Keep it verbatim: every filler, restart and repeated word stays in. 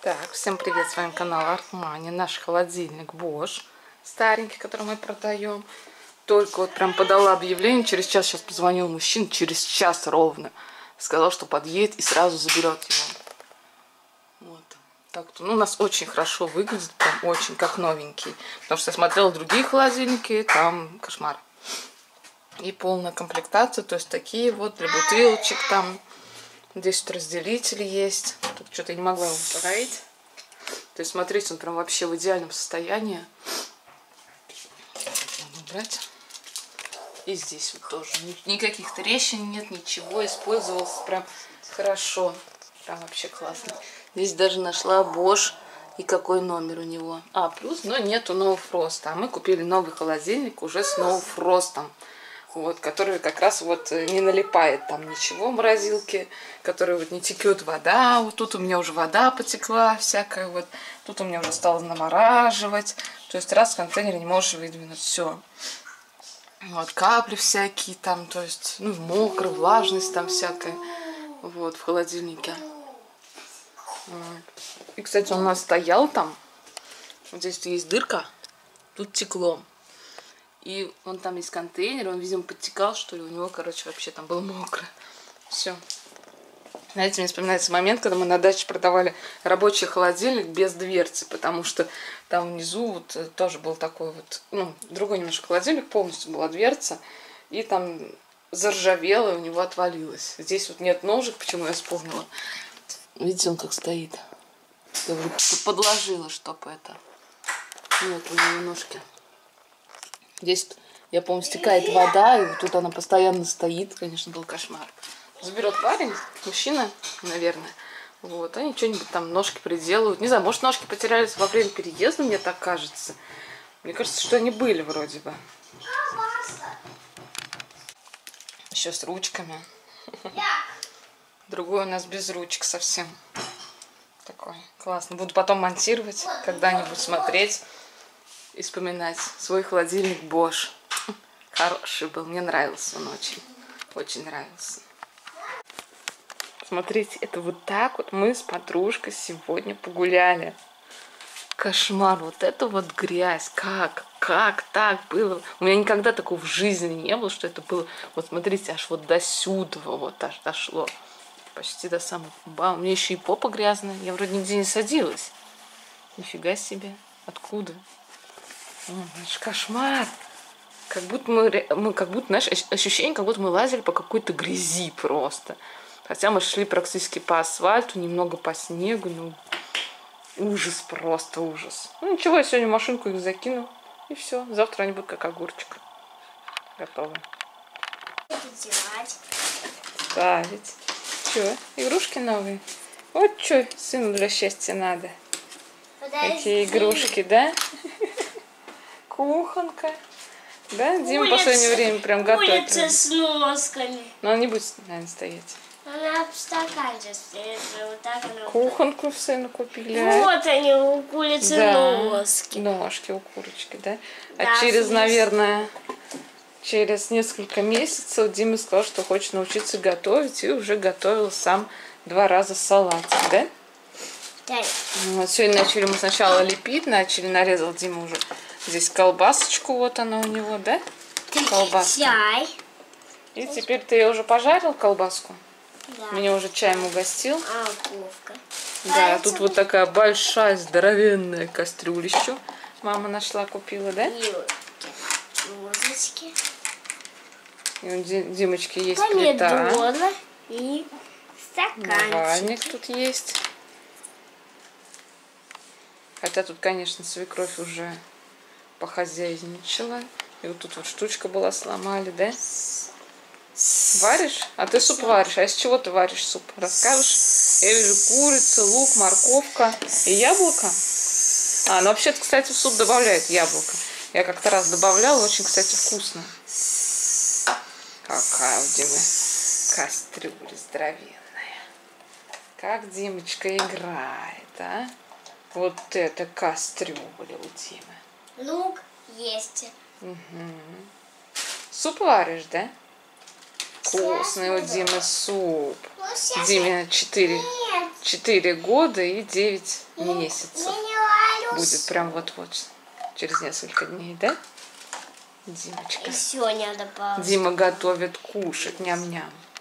Так, всем привет, с вами канал Артмани. Наш холодильник Bosch, старенький, который мы продаем. Только вот прям подала объявление, через час сейчас позвонил мужчина, через час ровно. Сказал, что подъедет и сразу заберет его. Вот. Так-то, ну, у нас очень хорошо выглядит, прям очень, как новенький. Потому что я смотрела другие холодильники, там кошмар. И полная комплектация, то есть такие вот для бутылочек там. Здесь вот разделители есть. Тут что-то я не могла его проверить. То есть, смотрите, он прям вообще в идеальном состоянии. Убрать. И здесь вот тоже. Никаких трещин нет, ничего. Использовался прям хорошо. Прям вообще классно. Здесь даже нашла Bosch. И какой номер у него. А, плюс, но нету No Frost. А мы купили новый холодильник уже с No Frost. Вот, который как раз вот не налипает там ничего в морозилке, который вот не текет вода. Вот тут у меня уже вода потекла всякая, вот тут у меня уже стало намораживать. То есть раз в контейнере не можешь выдвинуть, все. Вот капли всякие там, то есть ну, мокрый, влажность там всякая, вот в холодильнике. Вот. И, кстати, он у нас стоял там, вот здесь есть дырка, тут текло. И он там есть контейнер, он, видимо, подтекал, что ли, у него, короче, вообще там было мокро. Все. Знаете, мне вспоминается момент, когда мы на даче продавали рабочий холодильник без дверцы, потому что там внизу вот тоже был такой вот, ну, другой немножко холодильник, полностью была дверца, и там заржавело, и у него отвалилось. Здесь вот нет ножек, почему я вспомнила. Видите, он как стоит. Я вот подложила, чтоб это. Нет, у него ножки. Здесь, я помню, стекает вода, и вот тут она постоянно стоит. Конечно, был кошмар. Заберет парень, мужчина, наверное. Вот, они что-нибудь там ножки приделают. Не знаю, может, ножки потерялись во время переезда, мне так кажется. Мне кажется, что они были вроде бы. Еще с ручками. Другой у нас без ручек совсем. Такой классный. Буду потом монтировать, когда-нибудь смотреть. И вспоминать свой холодильник Bosch. Хороший был, мне нравился он очень. Очень нравился. Смотрите, это вот так вот мы с подружкой сегодня погуляли. Кошмар, вот это вот грязь. Как? Как так было? У меня никогда такого в жизни не было, что это было. Вот смотрите, аж вот до сюда вот аж дошло. Почти до самого пуба. У меня еще и попа грязная. Я вроде нигде не садилась. Нифига себе. Откуда? Это ж кошмар. Как будто мы, мы как будто, знаешь, ощущение, как будто мы лазили по какой-то грязи просто. Хотя мы шли практически по асфальту, немного по снегу. Ну, ужас, просто ужас. Ну ничего, я сегодня в машинку их закину. И все. Завтра они будут как огурчик. Готовы. Ставить. Че, игрушки новые? Вот что сыну для счастья надо. Такие игрушки, да? Кухонка. Да, Дима в последнее время прям готовит. Улица с носками. Но она не будет, наверное, стоять. Она в стакане стоит, вот так она. Кухонку сыну купили. Вот они, у курицы да, носки. Ножки у курочки, да? Да, а через, смешно. наверное, через несколько месяцев Дима сказал, что хочет научиться готовить. И уже готовил сам два раза салатик, да? Да. Вот сегодня начали мы сначала лепить, начали, нарезал Дима уже здесь колбасочку, вот она у него, да? Колбаска. Чай. И теперь ты ее уже пожарил, колбаску? Да. Меня уже чаем угостил. Морковка. Да, тут вот такая большая, здоровенная кастрюлища. Мама нашла, купила, да? Розочки. И у Димочки есть плита. Помидоры и стаканчик. Навальник тут есть. Хотя тут, конечно, свекровь уже похозяйничала. И вот тут вот штучка была, сломали, да? Варишь? А ты суп варишь. А из чего ты варишь суп? Расскажешь? Я вижу курица, лук, морковка и яблоко. А, ну вообще-то, кстати, в суп добавляют яблоко. Я как-то раз добавляла, очень, кстати, вкусно. Какая у Димы кастрюля здоровенная. Как Димочка играет, а? Вот это кастрюля у Димы. Лук есть. Угу. Суп варишь, да? Вкусный у Димы суп. Ну, сейчас Диме четыре, Нет. четыре года и девять Я месяцев. не варю. Будет прям вот-вот, через несколько дней, да? Димочка. Еще надо положить. Дима готовит кушать, ням-ням.